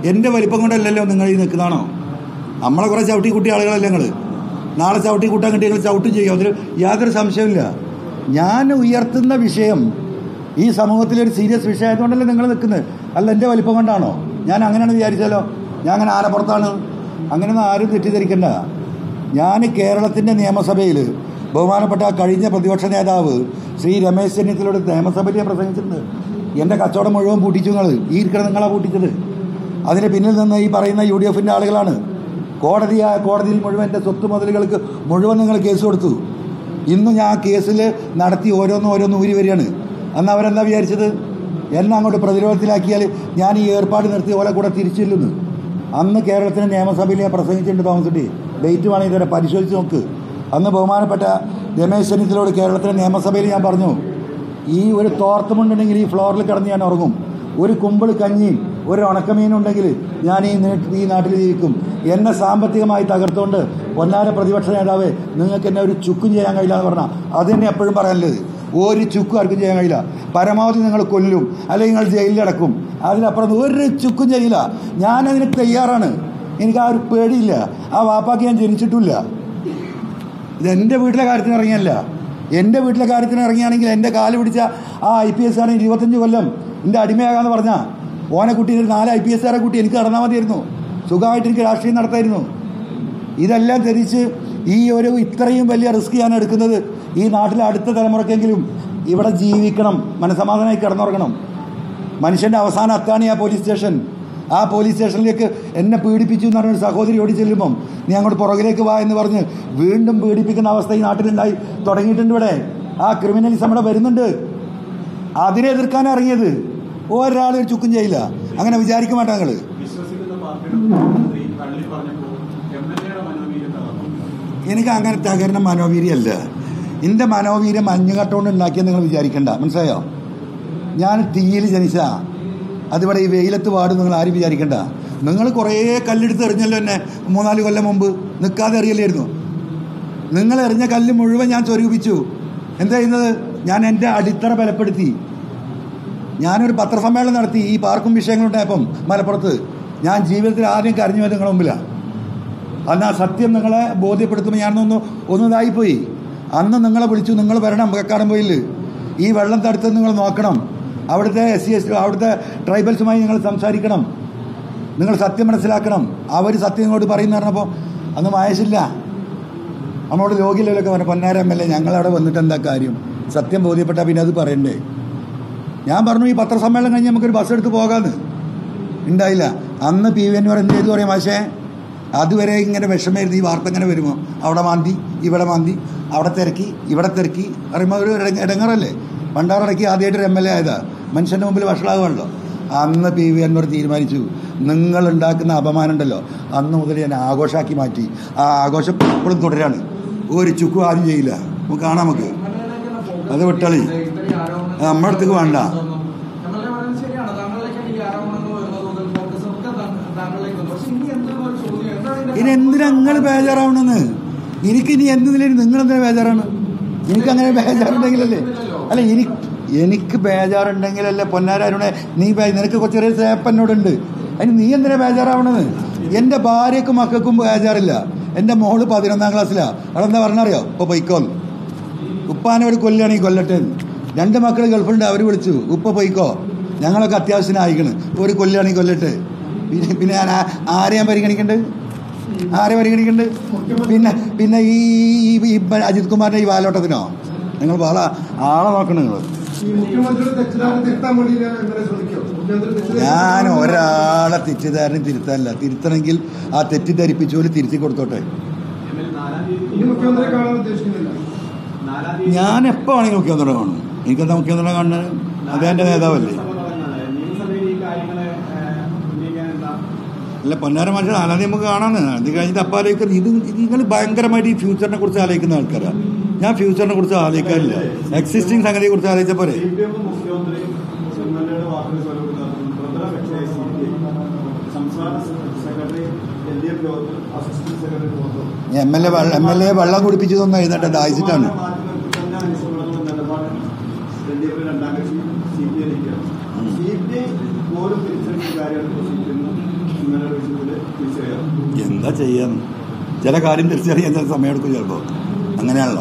എൻ്റെ വലിപ്പം കൊണ്ടല്ലല്ലോ നിങ്ങൾ ഈ നിൽക്കുന്നതാണോ? നമ്മളെ കുറേ ചവിട്ടിക്കുട്ടി ആളുകളല്ലേ നിങ്ങൾ. നാളെ ചവിട്ടി കൂട്ടാൻ കിട്ടി നിങ്ങൾ ചവിട്ടും ചെയ്യും, അതിൽ യാതൊരു സംശയമില്ല. ഞാൻ ഉയർത്തുന്ന വിഷയം ഈ സമൂഹത്തിലൊരു സീരിയസ് വിഷയമായതുകൊണ്ടല്ലേ നിങ്ങൾ നിൽക്കുന്നത്. അല്ല എൻ്റെ വലിപ്പം കൊണ്ടാണോ? ഞാൻ അങ്ങനെയാണ് വിചാരിച്ചാലോ? ഞാൻ അങ്ങനെ ആനപ്പുറത്താണ്? അങ്ങനെയൊന്നും ആരും തെറ്റിദ്ധരിക്കണ്ട. ഞാൻ കേരളത്തിൻ്റെ നിയമസഭയിൽ ബഹുമാനപ്പെട്ട കഴിഞ്ഞ പ്രതിപക്ഷ നേതാവ് ശ്രീ രമേശ് ചെന്നിത്തലയുടെ നിയമസഭയിൽ ഞാൻ പ്രസംഗിച്ചിട്ടുണ്ട്. എൻ്റെ കച്ചവടം മുഴുവൻ പൂട്ടിച്ചു നിങ്ങൾ. ഈ ഇരിക്കണ നിങ്ങളാണ് പൂട്ടിച്ചത്. അതിന് പിന്നിൽ നിന്ന് ഈ പറയുന്ന UDF-ൻ്റെ ആളുകളാണ്. കോടതിയിൽ മുഴുവൻ എൻ്റെ സ്വത്ത് മുതലുകൾക്ക് മുഴുവൻ നിങ്ങൾ കേസ് കൊടുത്തു. ഇന്ന് ഞാൻ കേസിൽ നടത്തി ഓരോന്നും ഊരി വരികയാണ്. അന്ന് അവരെന്താ വിചാരിച്ചത്? എന്നെ അങ്ങോട്ട് പ്രതിരോധത്തിലാക്കിയാൽ ഞാൻ ഈ ഏർപ്പാട് നിർത്തി ഓലെ കൂടെ തിരിച്ചില്ലെന്ന്. അന്ന് കേരളത്തിൻ്റെ നിയമസഭയിൽ ഞാൻ പ്രസംഗിച്ചിട്ടുണ്ട്. തോമസ് ഡേറ്റ് വേണമെങ്കിൽ ഇതുവരെ പരിശോധിച്ച് നോക്ക്. അന്ന് ബഹുമാനപ്പെട്ട രമേശ് ചെന്നിത്തലയോട് കേരളത്തിലെ നിയമസഭയിൽ ഞാൻ പറഞ്ഞു, ഈ ഒരു തോർത്തുമുണ്ടെങ്കിൽ ഈ ഫ്ലോറിൽ കിടന്ന് ഞാൻ ഉറങ്ങും. ഒരു കുമ്പിൾ കഞ്ഞിയും ഒരു ഉണക്കമീനുണ്ടെങ്കിൽ ഞാൻ ഈ നാട്ടിൽ ജീവിക്കും. എന്നെ സാമ്പത്തികമായി തകർത്തുകൊണ്ട് പൊന്നാര പ്രതിപക്ഷ നേതാവേ, നിങ്ങൾക്ക് എന്നെ ഒരു ചുക്കും ചെയ്യാൻ കഴിയില്ല എന്ന് പറഞ്ഞാൽ അത് തന്നെ എപ്പോഴും പറയാനുള്ളത്. ഒരു ചുക്കും ആർക്കും ചെയ്യാൻ കഴിയില്ല. പരമാവധി നിങ്ങൾ കൊല്ലും, അല്ലെങ്കിൽ നിങ്ങൾ ജയിലിലടക്കും. അതിനപ്പുറം ഒരു ചുക്കും ചെയ്യില്ല. ഞാനതിന് തയ്യാറാണ്. എനിക്ക് ആ ഒരു പേടിയില്ല. ആ വാപ്പാക്ക് ഞാൻ ജനിച്ചിട്ടില്ല. ഇതെൻ്റെ വീട്ടിലെ കാര്യത്തിന് ഇറങ്ങിയല്ല. എൻ്റെ വീട്ടിലെ കാര്യത്തിന് ഇറങ്ങിയാണെങ്കിൽ എൻ്റെ കാല് പിടിച്ച ആ IPS ആണ് 25 കൊല്ലം എൻ്റെ അടിമയാകാമെന്ന് പറഞ്ഞാൽ ഓനെ കുട്ടി 4 IPS കുട്ടി എനിക്ക് കടന്നാൽ മതിയായിരുന്നു. സുഖമായിട്ട് എനിക്ക് രാഷ്ട്രീയം നടത്തായിരുന്നു. ഇതെല്ലാം ധരിച്ച് ഈ ഒരു ഇത്രയും വലിയ റിസ്ക് ഞാൻ എടുക്കുന്നത് ഈ നാട്ടിലെ അടുത്ത തലമുറക്കെങ്കിലും ഇവിടെ ജീവിക്കണം, മനസ്സമാധാനമായി കിടന്നുറങ്ങണം. മനുഷ്യൻ്റെ അവസാന അത്താണി ആ പോലീസ് സ്റ്റേഷൻ. ആ പോലീസ് സ്റ്റേഷനിലേക്ക് എന്നെ പീഡിപ്പിച്ചു എന്ന് പറഞ്ഞൊരു സഹോദരി ഓടി ചെല്ലുമ്പം നീ അങ്ങോട്ട് പുറകിലേക്ക് വാ എന്ന് പറഞ്ഞ് വീണ്ടും പീഡിപ്പിക്കുന്ന അവസ്ഥ ഈ നാട്ടിലുണ്ടായി തുടങ്ങിയിട്ടുണ്ട്. ഇവിടെ ആ ക്രിമിനലിസം ഇവിടെ വരുന്നുണ്ട്. അതിനെ എതിർക്കാൻ ഇറങ്ങിയത് ഒരാളും ഒരു ചുക്കും ചെയ്യില്ല. അങ്ങനെ വിചാരിക്കും വേണ്ട ഞങ്ങൾ. എനിക്ക് അങ്ങനെ തകരുന്ന മനോവീര്യമല്ല. എൻ്റെ മനോവീര്യം മഞ്ഞുകട്ടുകൊണ്ട് ഉണ്ടാക്കിയെന്ന് നിങ്ങൾ വിചാരിക്കണ്ട. മനസ്സിലായോ? ഞാൻ തീയിൽ ജനിച്ച അതിവിടെ ഈ വെയിലത്ത് പാടും നിങ്ങൾ ആരും വിചാരിക്കണ്ട. നിങ്ങൾ കുറേ കല്ലെടുത്ത് എറിഞ്ഞല്ലോ എന്നെ 3-4 കൊല്ലം മുമ്പ്. നിൽക്കാതെ എറിയല്ലായിരുന്നു. നിങ്ങൾ എറിഞ്ഞ കല്ല് മുഴുവൻ ഞാൻ സ്വരൂപിച്ചു. എന്താ ചെയ്യുന്നത്? ഞാൻ എൻ്റെ അടിത്തറ ബലപ്പെടുത്തി. ഞാനൊരു പത്രസമ്മേളനം നടത്തി ഈ പാർക്കും വിഷയങ്ങളുണ്ടായപ്പം മലപ്പുറത്ത്. ഞാൻ ജീവിതത്തിൽ ആദ്യം കരഞ്ഞു വരും നിങ്ങളുടെ മുമ്പിലാണ്. അന്ന് ആ സത്യം നിങ്ങളെ ബോധ്യപ്പെടുത്തുമ്പോൾ ഞാനൊന്നിതായിപ്പോയി. അന്ന് നിങ്ങളെ വിളിച്ചു, നിങ്ങൾ വരണം കക്കാടം പോയിൽ. ഈ വെള്ളം തടുത്ത് നിങ്ങൾ നോക്കണം. അവിടുത്തെ SC അവിടുത്തെ ട്രൈബൽസുമായി നിങ്ങൾ സംസാരിക്കണം. നിങ്ങൾ സത്യം മനസ്സിലാക്കണം. അവർ സത്യം ഇങ്ങോട്ട് പറയുന്ന പറഞ്ഞപ്പോൾ അന്ന് മഹേഷില്ല, നമ്മളോട് ലോകിലൊക്കെ പറഞ്ഞു, പൊന്നാര MLA ഞങ്ങളവിടെ വന്നിട്ട് എന്താ കാര്യം? സത്യം ബോധ്യപ്പെട്ടാൽ പിന്നെ അത് പറയണ്ടേ? ഞാൻ പറഞ്ഞു ഈ പത്രസമ്മേളനം കഴിഞ്ഞ് നമുക്കൊരു ബസ് എടുത്ത് പോകാമെന്ന്. ഉണ്ടായില്ല. അന്ന് PV Anwar എന്ത് ചെയ്തു പറയാം? പക്ഷേ അതുവരെ ഇങ്ങനെ വിഷമായിരുന്നു. ഈ വാർത്ത ഇങ്ങനെ വരുമോ, അവിടെ മാന്തി ഇവിടെ മാന്തി, അവിടെ തിരക്കി ഇവിടെ തിരക്കി പറയുമ്പോൾ ഒരു ഇടങ്ങറല്ലേ. പണ്ടാറടക്കി ആദ്യമായിട്ടൊരു MLA ആയതാ. മനുഷ്യൻ്റെ മുമ്പിൽ വഷളാകുമല്ലോ. അന്ന് PV Anwar തീരുമാനിച്ചു, നിങ്ങളുണ്ടാക്കുന്ന അപമാനം ഉണ്ടല്ലോ, അന്ന് മുതൽ ഞാൻ ആഘോഷമാക്കി മാറ്റി. ആ ആഘോഷം ഇപ്പോഴും തുടരാണ്. ഒരു ചുക്കും ആരും ചെയ്യില്ല. നമുക്ക് കാണാം. നമുക്ക് അത് വിട്ടളി, നമ്മുടെ അടുത്തേക്ക് വേണ്ട. ഇനി എന്തിനാ നിങ്ങൾ ബേജാറാവണെന്ന്? എനിക്കിനി എന്തിനും നിങ്ങളെന്തിനാ ബേജാറാണ്? എനിക്കങ്ങനെ ബേജാറുണ്ടെങ്കിലല്ലേ? അല്ല, എനിക്ക് ബേജാറുണ്ടെങ്കിലല്ലേ പൊന്നാരനെ നീ നിനക്ക് ചെറിയ സേപ്പ് എന്നോടുണ്ട്. അതിന് നീ എന്തിനാ ബേജാറാവണെന്ന്? എൻ്റെ ഭാര്യക്കും മക്കൾക്കും ബേജാറില്ല. എൻ്റെ മോള് 11ാം ക്ലാസ്സിലാണ്. അവളെന്താ പറഞ്ഞറിയോ? ഇപ്പോൾ പൊയ്ക്കോന്ന്. ഉപ്പാനോട് കൊല്ലുകയാണെങ്കിൽ കൊല്ലട്ടെ. 2 മക്കൾ ഗൾഫുണ്ട്, അവർ വിളിച്ചു, ഉപ്പ പൊയ്ക്കോ, ഞങ്ങളൊക്കെ അത്യാവശ്യം ആയിക്കണ്, ഒരു കൊല്ലുകയാണെങ്കിൽ കൊല്ലട്ടെ. പിന്നെ ഞാൻ ആരെ ഞാൻ പരിഗണിക്കണ്ട്? ആരെ പരിഗണിക്കണ്ട്? പിന്നെ ഈ അജിത് കുമാറിൻ്റെ ഈ വാലോട്ടത്തിനോ നിങ്ങൾ ആളെ നോക്കണം. നിങ്ങൾ ഞാൻ ഒരാളെ തെറ്റിദ്ധാരണ തിരുത്താനല്ല. തിരുത്തണമെങ്കിൽ ആ തെറ്റിദ്ധരിപ്പിച്ചോല് തിരുത്തി കൊടുത്തോട്ടെ. ഞാൻ എപ്പോൾ ആണെങ്കിൽ മുഖ്യമന്ത്രി കാണും. എനിക്കെന്താ മുഖ്യമന്ത്രി കാണുന്നത്? അദ്ദേഹൻ്റെ നേതാവല്ലേ? അല്ല പൊന്നാര മനുഷ്യൻ ആദ്യം നമുക്ക് കാണാന്ന്. അത് കഴിഞ്ഞിട്ട് അപ്പം ആലോചിക്കുന്നത് ഇത് നിങ്ങൾ ഭയങ്കരമായിട്ട് ഈ ഫ്യൂച്ചറിനെ കുറിച്ച് ആലോചിക്കുന്ന ആൾക്കാരാണ്. ഞാൻ ഫ്യൂച്ചറിനെ കുറിച്ച് ആലോചിക്കാറില്ല. എക്സിസ്റ്റിംഗ് സംഗതിയെ കുറിച്ച് ആലോചിച്ച പോലെ. MLA വെള്ളം കുടിപ്പിച്ചതൊന്നും എഴുന്നേണ്ട ദാഹിച്ചിട്ടാണ്. എന്താ ചെയ്യാന്ന്, ചില കാര്യം തിരിച്ചറിയാൻ ചില സമയമെടുക്കും ചിലപ്പോൾ. അങ്ങനെയാണല്ലോ.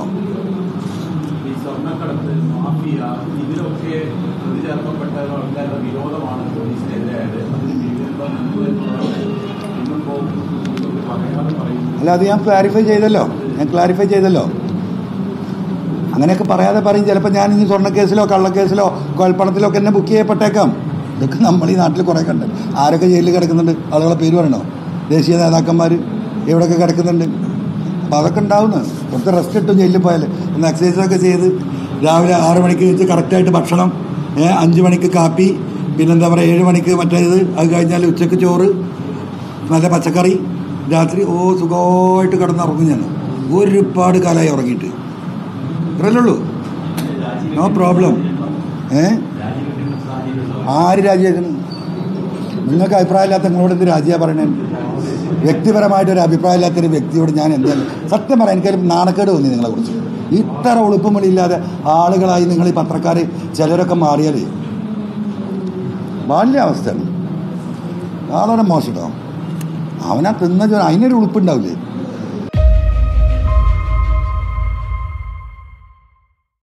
അല്ല, അത് ഞാൻ ക്ലാരിഫൈ ചെയ്തല്ലോ. അങ്ങനെയൊക്കെ പറയാതെ പറയും. ചിലപ്പോൾ ഞാൻ ഇനി സ്വർണ്ണക്കേസിലോ കള്ളക്കേസിലോ കൊലപ്പണത്തിലോ ഒക്കെ എന്നെ ബുക്ക് ചെയ്യപ്പെട്ടേക്കാം. ഇതൊക്കെ നമ്മൾ ഈ നാട്ടിൽ കുറേ കണ്ട്. ആരൊക്കെ ജയിലിൽ കിടക്കുന്നുണ്ട്, ആളുകളെ പേര് പറയണോ? ദേശീയ നേതാക്കന്മാർ എവിടെയൊക്കെ കിടക്കുന്നുണ്ട്. അപ്പോൾ അതൊക്കെ ഉണ്ടാവുന്നു. കുറച്ച് റെസ്റ്റ് കിട്ടും ജയിലിൽ പോയാൽ. ഒന്ന് എക്സസൈസൊക്കെ ചെയ്ത് രാവിലെ 6 മണിക്ക് വെച്ച് കറക്റ്റായിട്ട് ഭക്ഷണം, 5 മണിക്ക് കാപ്പി, പിന്നെന്താ പറയുക 7 മണിക്ക് മറ്റേത്, അത് കഴിഞ്ഞാൽ ഉച്ചക്ക് ചോറ്, നല്ല പച്ചക്കറി, രാത്രി സുഖമായിട്ട് കിടന്നുറങ്ങും. ഞാൻ ഒരുപാട് കാലമായി ഉറങ്ങിയിട്ട്. ഇത്രയല്ലേ ഉള്ളൂ, നോ പ്രോബ്ലം. ആര് രാജിവെക്കുന്നു? നിങ്ങൾക്ക് അഭിപ്രായമില്ലാത്ത നിങ്ങളോട് എന്ത് രാജിയാണ് പറയണേ? വ്യക്തിപരമായിട്ടൊരു അഭിപ്രായമില്ലാത്തൊരു വ്യക്തിയോട് ഞാൻ എന്തായാലും സത്യം പറയാം, എനിക്കൊരു നാണക്കേട് തോന്നി നിങ്ങളെക്കുറിച്ച്. ഇത്ര എളുപ്പം വിളിയില്ലാതെ ആളുകളായി നിങ്ങൾ ഈ പത്രക്കാർ ചിലരൊക്കെ മാറിയാൽ വലിയ അവസ്ഥയാണ്. വളരെ മോശം. അവനാ തിന്ന അതിനൊരു ഉളുപ്പുണ്ടാവില്ലേ?